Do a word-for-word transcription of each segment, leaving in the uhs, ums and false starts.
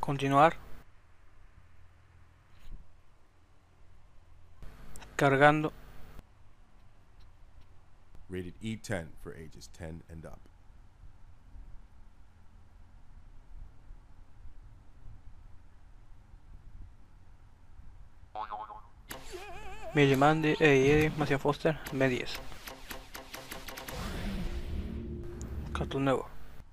Continuar. Cargando. Rated E ten for ages ten and up. Millie Mandy, Eddie Eddie, Matthew Foster, M diez. Cartoon Network.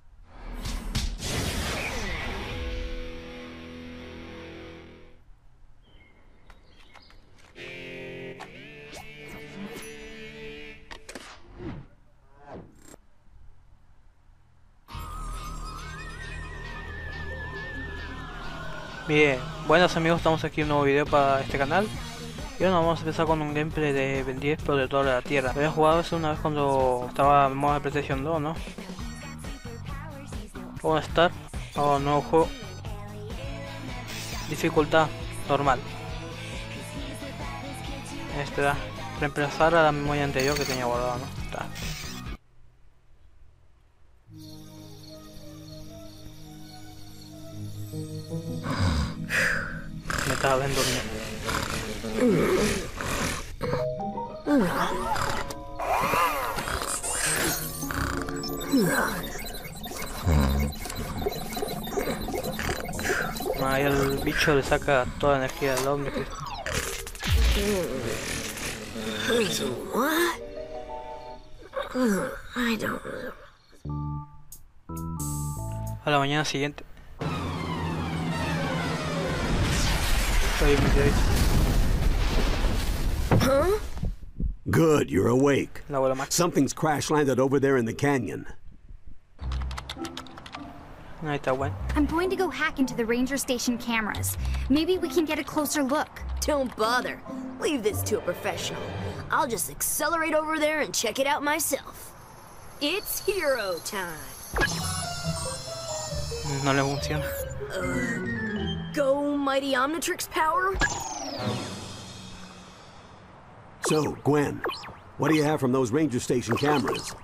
Bien, buenas amigos, estamos aquí en un nuevo video para este canal. Y bueno, vamos a empezar con un gameplay de Ben diez Protector de la Tierra. Lo había jugado hace una vez cuando estaba en modo de PlayStation dos, ¿no? Vamos a estar a un nuevo juego. Dificultad normal. Este da reemplazar a la memoria anterior que tenía guardado, ¿no? Está. Me estaba viendo dormido. Ahí el bicho le saca toda la energía del hombre. What? I don't know. A la mañana siguiente. Estoy muy Huh? Good, you're awake. La abuela Max. Something's crash landed over there in the canyon. Ahí está bueno. I'm going to go hack into the ranger station cameras. Maybe we can get a closer look. Don't bother. Leave this to a professional. I'll just accelerate over there and check it out myself. It's hero time. No le funciona. Uh, go, mighty Omnitrix power. So, Gwen, what do you have from those ranger station cameras?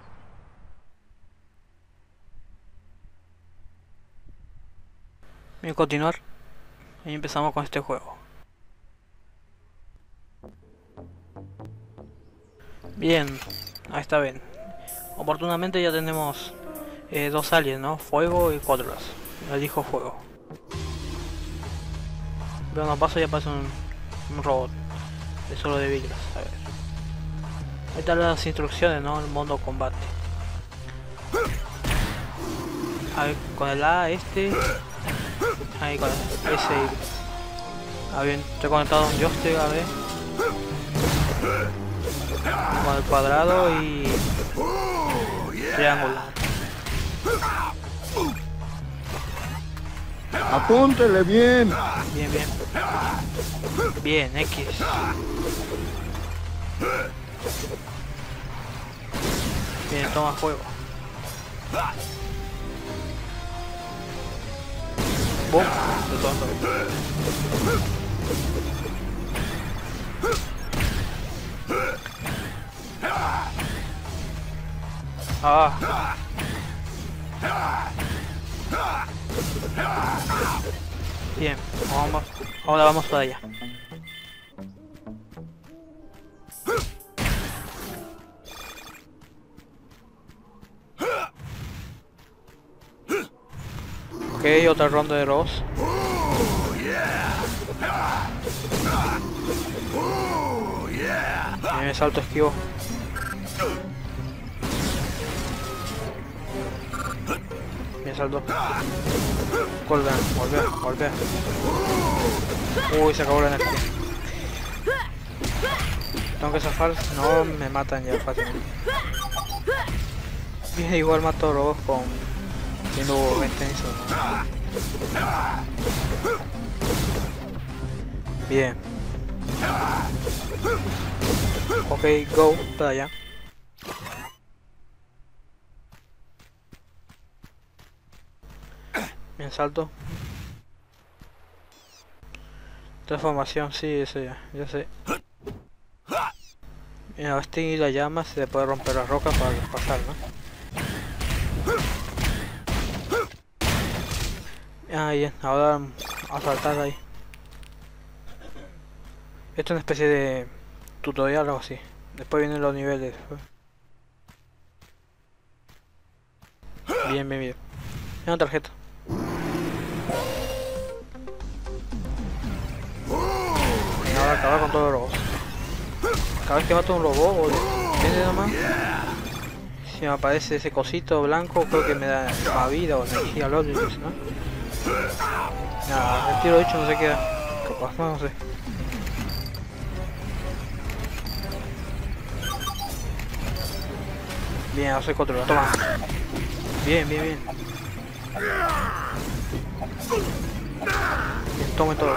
Voy a continuar. Y empezamos con este juego. Bien, ahí está bien. Oportunamente ya tenemos eh, dos aliens, ¿no? Fuego y cuadros. Elijo fuego. Veo unos pasos y aparece un, un robot. De solo de villas. A ver. Ahí están las instrucciones, ¿no? El modo combate. A ver, con el A este. Ahí con el S. Ah, bien, estoy conectado a un joystick, a ver. Con el cuadrado y triángulo. Apúntele bien. Bien, bien. Bien, X. Bien, toma fuego. Boom. De todo. Ah. Bien, vamos, ahora vamos para allá. Ok, otra ronda de robots. Bien, me salto esquivo. Bien, salto. Golpea, golpea, golpea. Uy, se acabó la energía. Tengo que zafar, no me matan ya fácilmente. Bien, igual mato robots con... Siendo extenso. Bien. Ok, go para allá. Bien, salto. Transformación, sí, eso ya, ya sé. Bien, a extinguir la llama se le puede romper las rocas para pasar, ¿no? Ah, bien, ahora a saltar ahí. Esto es una especie de tutorial o algo así. Después vienen los niveles. Bien, bien, bien. Es una tarjeta. Y ahora acabar con todos los robots. Cada vez que mato un robot o depende nomás. Si me aparece ese cosito blanco, creo que me da más vida o energía al otro, ¿no? Nada, el tiro hecho no se queda. Capaz, no, no sé. Bien, ahora soy controlado. Toma. Bien, bien, bien. Bien, tome todos.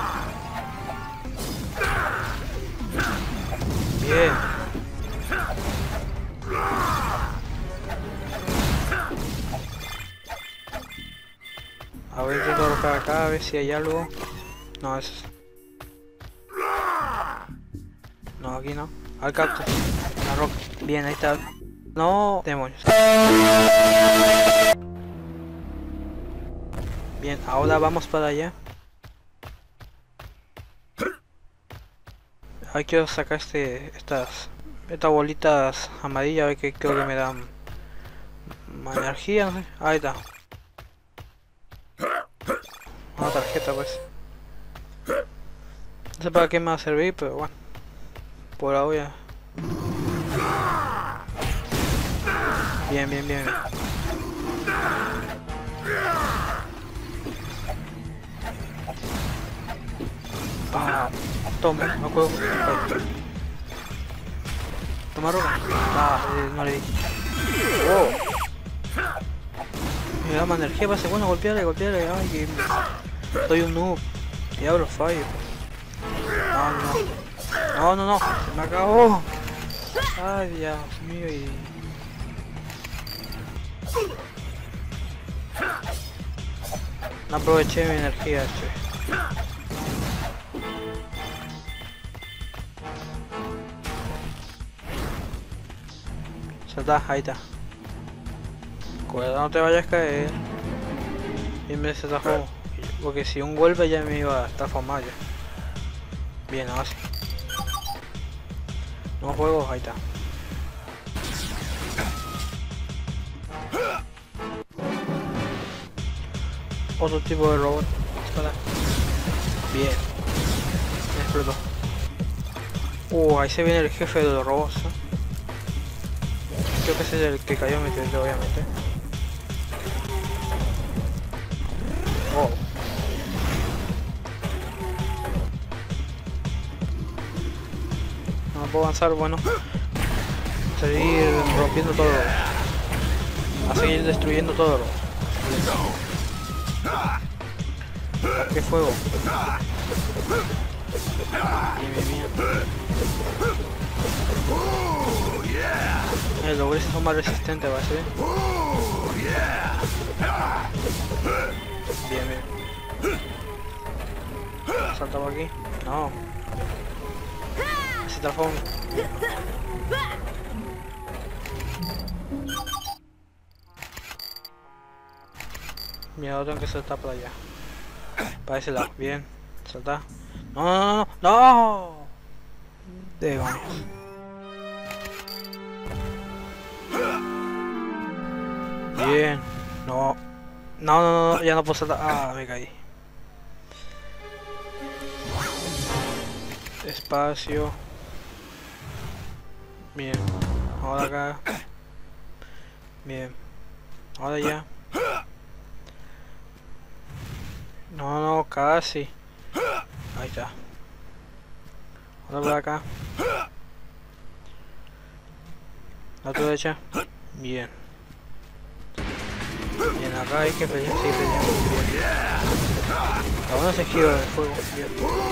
Bien. A ver, intento colocar acá, a ver si hay algo. No, eso es... No, aquí no. Al cactus. La roca. Bien, ahí está. No, demonios. Bien, ahora vamos para allá. Ahí quiero sacar este, estas, estas bolitas amarillas, a ver que creo que me dan más energía, no sé. Ahí está. Una tarjeta pues. No sé para qué me va a servir, pero bueno. Por ahora. Bien, bien, bien. Ah, toma, no juego. Toma roca. Ah, eh, no le di. Oh. Me da más energía, parece bueno golpearle, golpearle. Ay, que soy un noob. Diablo, fallo. No, no. No, no, no. Se me acabó. Ay, Dios mío. Y... no aproveché mi energía, che. Salta, ahí está. Cuidado, no te vayas a caer. Y me se atajó. Porque si un golpe ya me iba a estar formado ya. Bien, ahora sí. No juego, ahí está. Otro tipo de robot. Espera. Bien. Me explotó. Uh, ahí se viene el jefe de los robots, ¿eh? Creo que ese es el que cayó en mi teléfono, obviamente. Oh. No puedo avanzar, bueno. Seguir rompiendo todo. A seguir destruyendo todo. ¿Qué fuego? Bien, bien, bien. Eh, los grises son más resistentes, va a ser. Bien, bien. Salta por aquí. No. Se transforma. Mira, ahora tengo que saltar para allá. Para ese lado. Bien. Salta. No, no, no, no. Demonios. Bien. No. No, no, no, ya no puedo saltar. Ah, me caí. Espacio. Bien. Ahora acá. Bien. Ahora ya. No, no, casi. Ahí está. Ahora por acá. La tu derecha. Bien. Bien, acá hay que pelear, sí, pelear. Bien. Aún no se gira el fuego. Bien.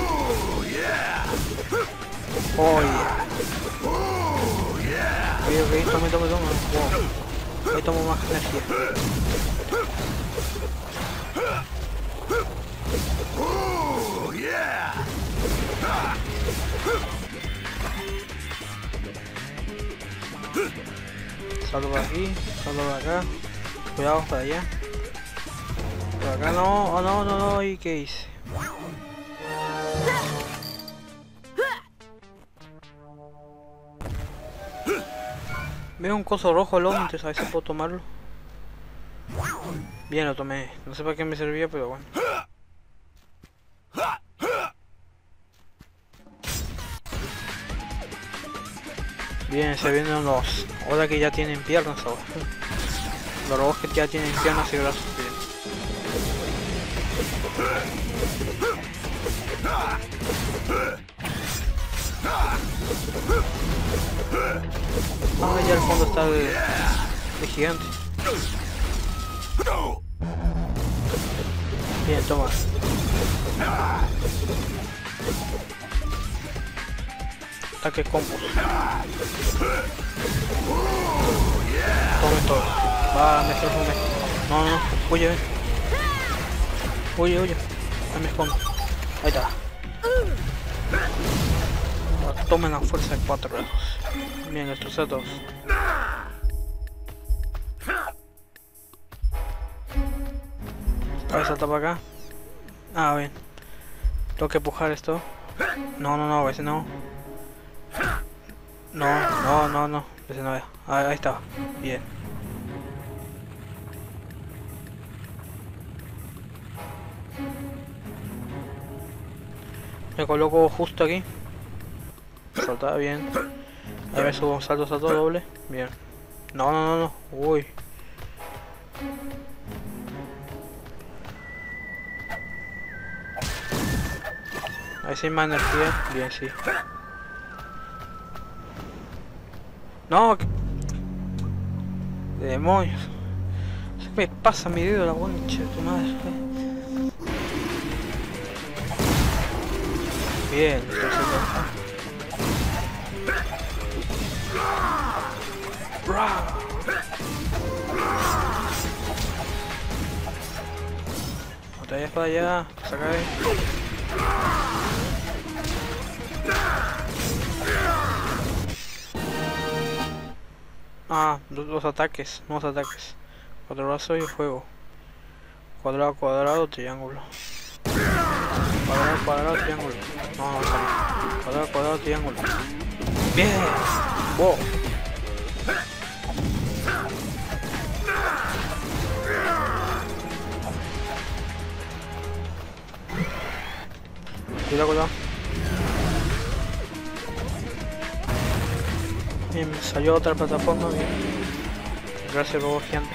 Oh, yeah. Ok, ok, tome, tome, tome. Wow. Ahí tomo más energía. Oh, yeah. Salgo por aquí, salgo por acá. Cuidado para allá. Por acá no, oh, no, no, no, ¿y qué hice? Veo un coso rojo al lado, entonces a ver si puedo tomarlo. Bien, lo tomé. No sé para qué me servía, pero bueno. Bien, se vienen los... Ahora que ya tienen piernas ahora. Los robots que ya tienen piernas y brazos. Bien. Ah, ya al fondo está el, el gigante. Bien, toma. Ataque combos. Tome todo. Va, me transformé. No, no, no. Huye, ven. Huye, huye. Ahí me escondo. Ahí está. Tomen la fuerza de cuatro brazos. Bien, estos dos. A ver, salta para acá. Ah, bien. Tengo que empujar esto. No, no, no, ese no. No, no, no, no. Ese no es. Ah, ahí está. Bien. Me coloco justo aquí. Salta bien. Ahí me subo un salto, salto doble. Bien. No, no, no, no. Uy. Ahí sí hay más energía. Bien, sí. No. Demonios. ¿Qué me pasa mi dedo la concha de tu madre? Bien, entonces no te vayas para allá, saca ahí. Ah, los ataques, nuevos ataques. Cuadrado y fuego. Cuadrado, cuadrado, triángulo. Cuadrado, cuadrado, triángulo. No, no sale. Cuadrado, cuadrado, triángulo. Bien. Wow. Cuidado, cuidado. Bien, me salió otra plataforma, bien. Gracias, robot gigante.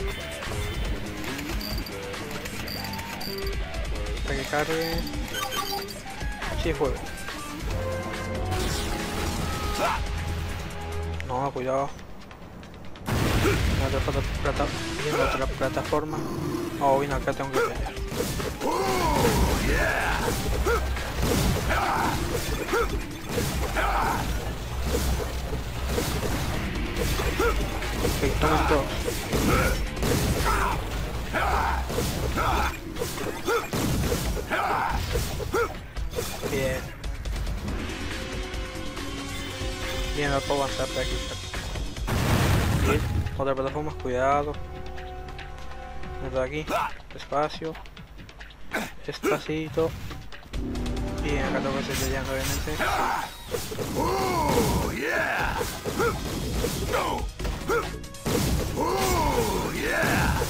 Para que cargue. Sí, juego. No, cuidado. Viene otra, plata viene otra plataforma. Oh, bien, acá tengo que pelear. Ok, tomen todos. Bien. Bien, no puedo avanzar por aquí. Bien, otra plataforma, cuidado. Por aquí, despacio. Despacito. Bien, acá tengo que seguir peleando, obviamente. Oh, yeah. Oh, yeah.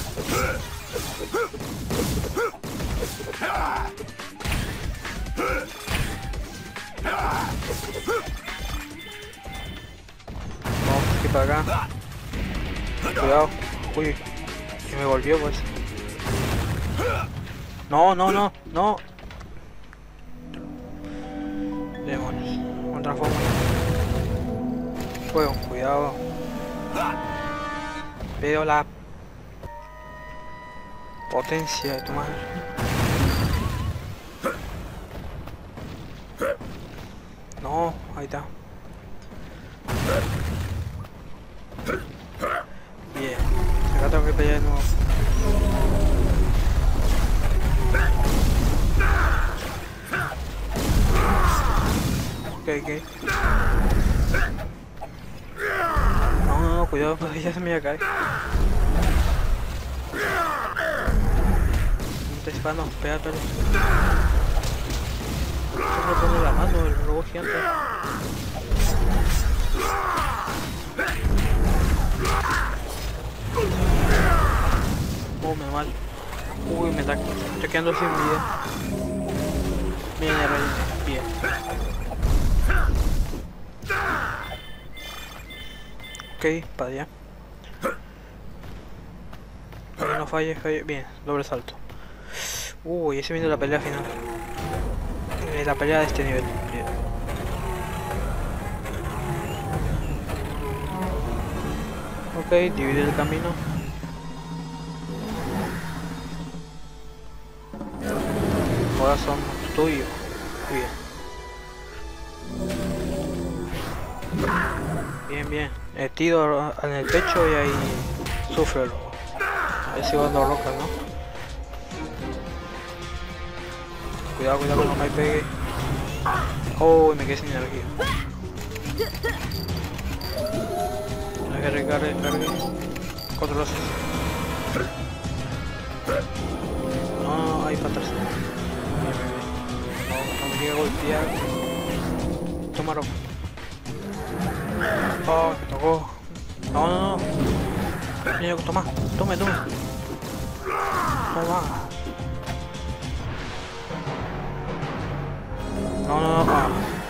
Vamos aquí para acá. Cuidado. Uy, que me volvió pues. No, no, no, no. Demonios. Otra forma. Fuego, cuidado. Veo la potencia de tu madre. No, ahí está. Bien, acá tengo que pelear de nuevo. Ok, ok. No, no, no, cuidado, porque ya se me va a caer. Ah, no, espera, espera. Se pone la mano el robot gigante. Oh, menos mal. Uy, me está, estoy quedando sin vida. Bien, ya me bien. Ok, para allá. Para que no falle, falle. Bien, doble salto. Uy, ese viene la pelea final. Eh, la pelea de este nivel. Bien. Ok, divide el camino. Ahora son tuyos. Bien. Bien, bien. He tiro en el pecho y ahí sufre el lobo. Ahí sigo dando rocas, ¿no? Cuidado, cuidado que no me pegue. Oh, me quedé sin energía. Hay que recargue, recargue. Control. No, no, ahí para atrás. No, no me llega a golpear. Toma ropa. Oh, me tocó. No, no, no. Mira, toma, tome, tome. Toma. No, no, no. Ah.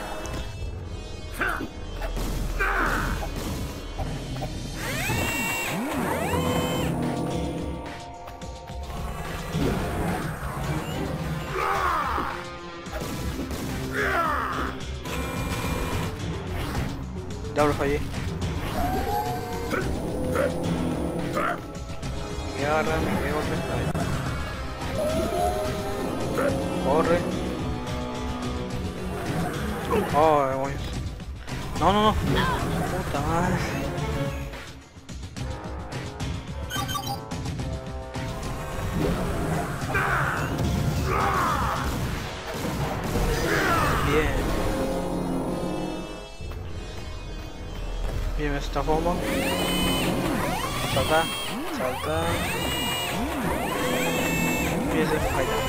Ya lo fallé. Me agarra, me pego, corre. Oh, demonios. No, no, no. Puta madre. Bien. Bien, esta forma. Salta, salta. Bien, se ahí está.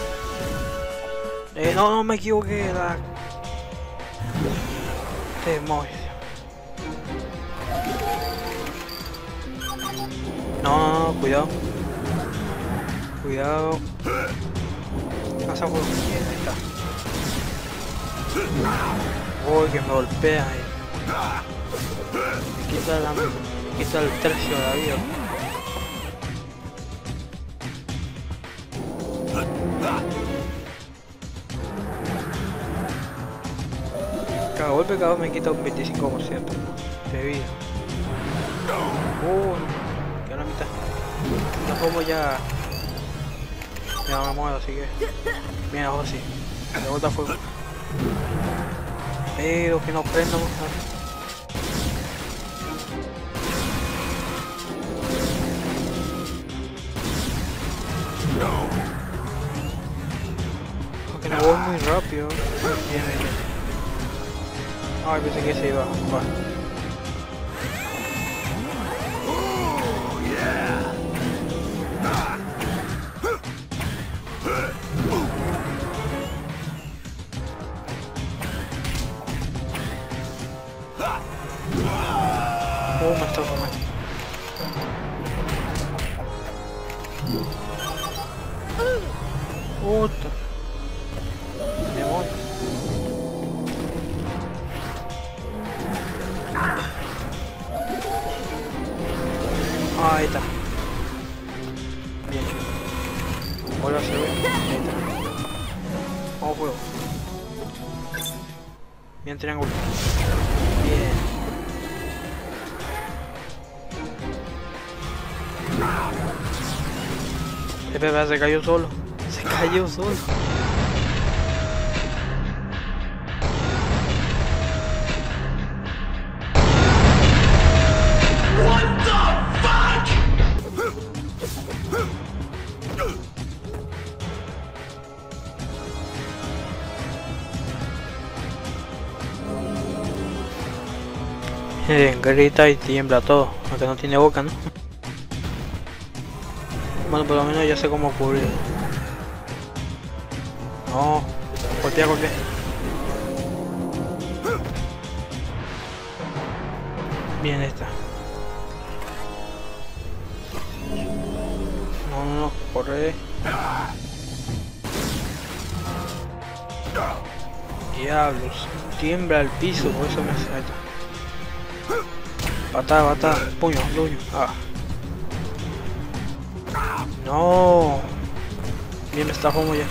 Eh, no, no me equivoqué. La... Demonios. No, no, no, cuidado. Cuidado. Pasa por bien, ahí está. Uy, que me golpea ahí. Me quita la... me quita el tercio de la vida. Cada golpe cada vez me quita un veinticinco por ciento de vida. Uh, que a la mitad. No como ya... Ya me muero, así que... Mira, ahora sí. De vuelta a fuego. Pero que no prenda. Aunque no voy muy rápido. Bien, bien, bien. Ay, pensé que se iba. Va. Oh, me está comiendo. Puta. Demonio. Ah, ahí está. Bien. Ahora se ve. Ahí está. Vamos juego. Bien triángulo. Bien. Espera, se cayó solo. Se cayó solo. Miren, grita y tiembla todo, aunque no tiene boca, ¿no? Bueno, por lo menos ya sé cómo cubrir. No, golpea, golpea. Bien, esta. No, no, no, corre. Diablos, tiembla el piso, por eso me hace esto. Patada, patada, puño, puño. Ah. No. Bien, me está como ya.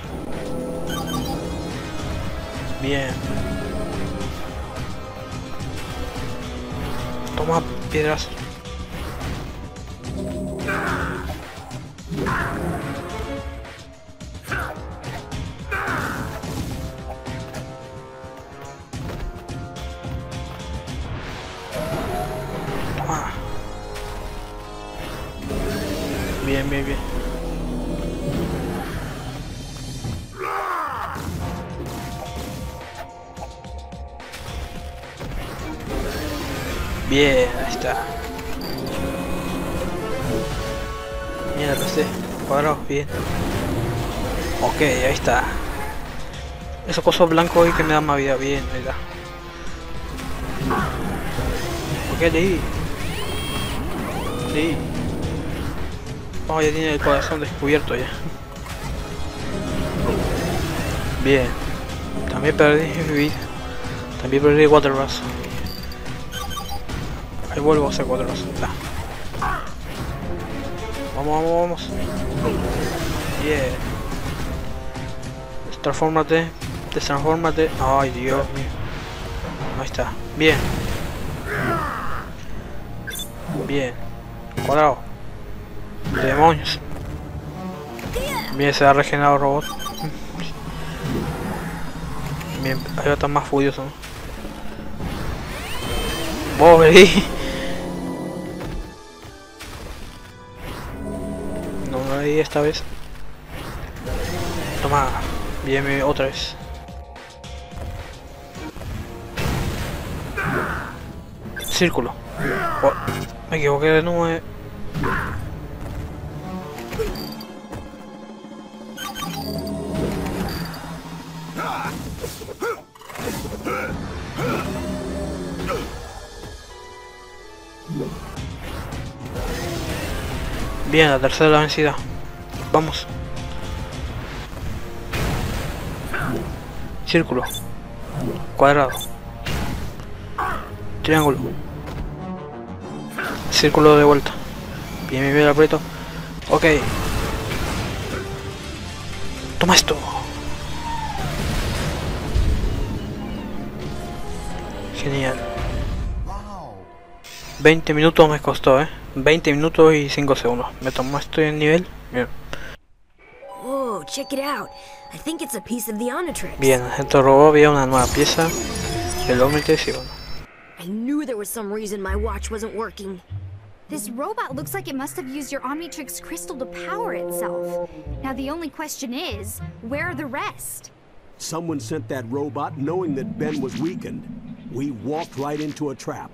Bien. Toma piedras. Toma. Bien, bien, bien. Bien, ahí está. Mira, P C, cuadrado, bien. Ok, ahí está. Esos cosos blancos ahí que me dan más vida, bien, ahí está. Ok, leí. Leí. Oh, ya tiene el corazón descubierto ya. Bien. También perdí mi vida. También perdí cuatro brazos. Ahí vuelvo a hacer cuatro brazos. Vamos, vamos, vamos. Bien. Transfórmate. Destransfórmate. Ay, Dios mío. Ahí está. Bien. Bien. Cuadrado. Demonios. Bien, se ha regenerado el robot. Bien, ahí va a estar más furioso, ¿no? ¡Pobre! No, no le di esta vez. Toma. Bien, bien, otra vez. Círculo. Oh, me equivoqué de nuevo. Bien, la tercera la vencida. Vamos. Círculo. Cuadrado. Triángulo. Círculo de vuelta. Bien, bien, bien, aprieto. Ok. Toma esto. Genial. veinte minutos me costó, eh. veinte minutos y cinco segundos. Me tomó esto en nivel. Bien. Whoa, check it out. I think it's a piece of the Omnitrix. Bien, este robot había una nueva pieza del Omnitrix y bueno. I knew there was some reason my watch wasn't working. This robot looks like it must have used your Omnitrix crystal to power itself. Now the only question is, where are the rest? Someone sent that robot knowing that Ben was weakened. We walked right into a trap.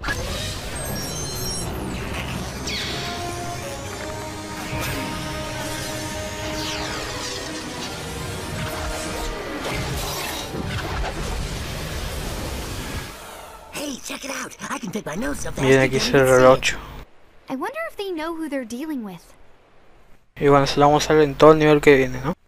Hey, check it out. I can take my nose so fast. Miren, aquí es el reloj. I wonder if they know who they're dealing with. Y bueno, se la vamos a ver en todo el nivel que viene, ¿no?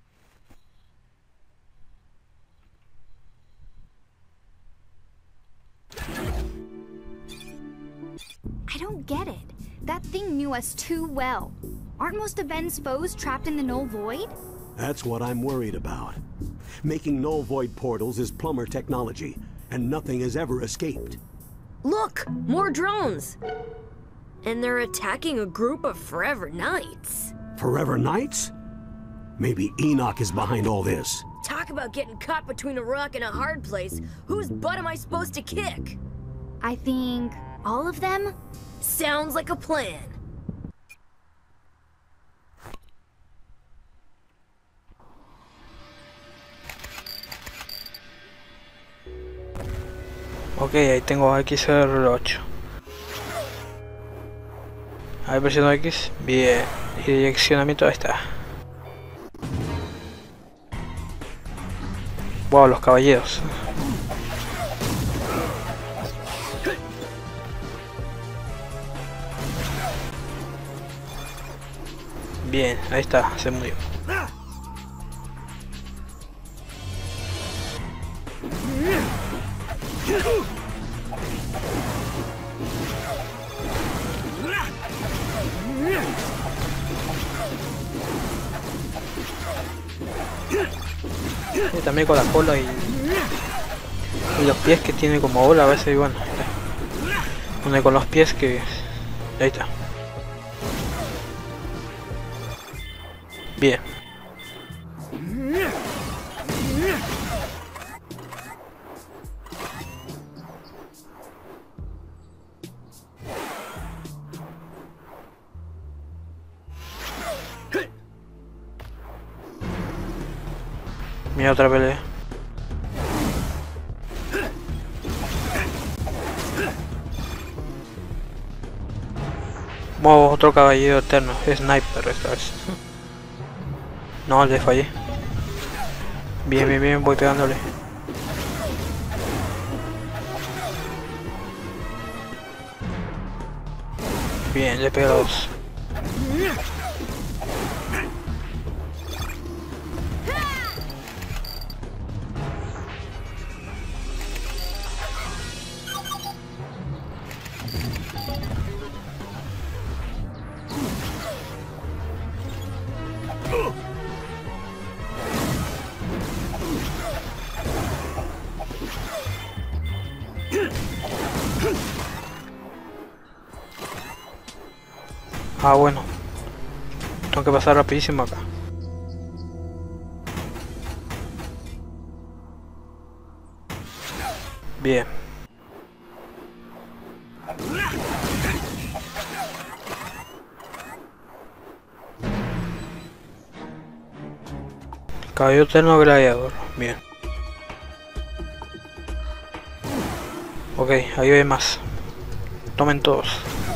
I don't get it. That thing knew us too well. Aren't most of Ben's foes trapped in the Null Void? That's what I'm worried about. Making null void portals is plumber technology, and nothing has ever escaped. Look, more drones. And they're attacking a group of Forever Knights. Forever Knights? Maybe Enoch is behind all this. Talk about getting caught between a rock and a hard place. Whose butt am I supposed to kick? I think all of them? Sounds like a plan. Ok, ahí tengo X R ocho. Ahí presiono X. Bien. Y direccionamiento, ahí está. Wow, los caballeros. Bien, ahí está, se murió. Y también con la cola y, y los pies que tiene como bola a veces, y bueno, une con los pies que ahí está. Bien. Mira otra pelea. Oh, otro caballero eterno, sniper esta vez. No, le fallé. Bien, bien, bien, voy pegándole. Bien, le pego a dos. Ah, bueno. Tengo que pasar rapidísimo acá. Bien. Caballero eterno gladiador. Bien. Ok, ahí hay más. Tomen todos.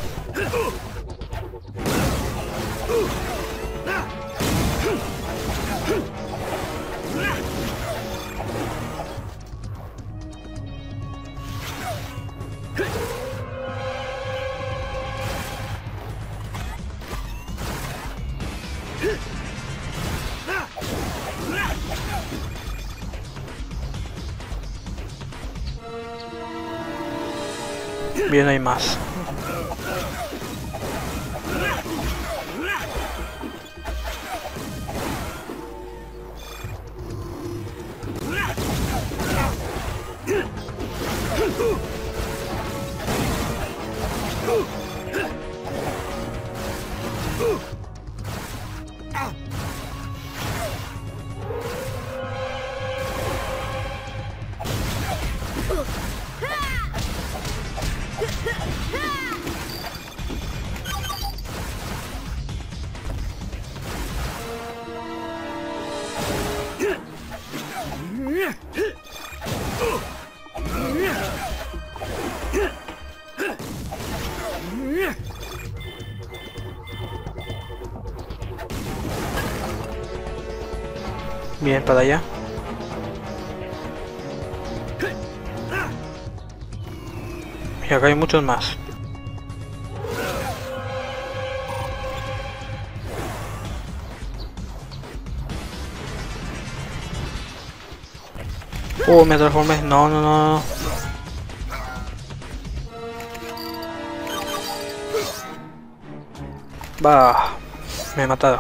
Bien, hay más. Bien, para allá. Y acá hay muchos más. Uh, me transformé. No, no, no, no. Bah, me he matado.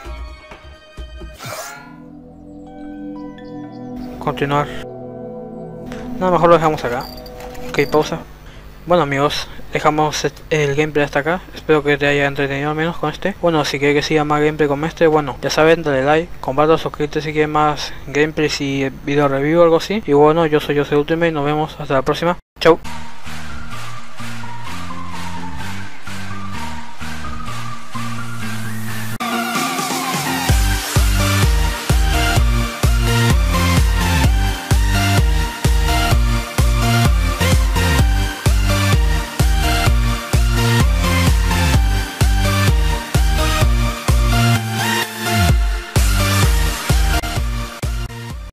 Continuar. No, mejor lo dejamos acá. Ok, pausa. Bueno amigos, dejamos el gameplay hasta acá. Espero que te haya entretenido al menos con este. Bueno, si quieres que siga más gameplay como este, bueno, ya saben, dale like, comparte, suscríbete si quieres más gameplays y video review o algo así. Y bueno, yo soy Jose Ultimate y nos vemos hasta la próxima. Chau.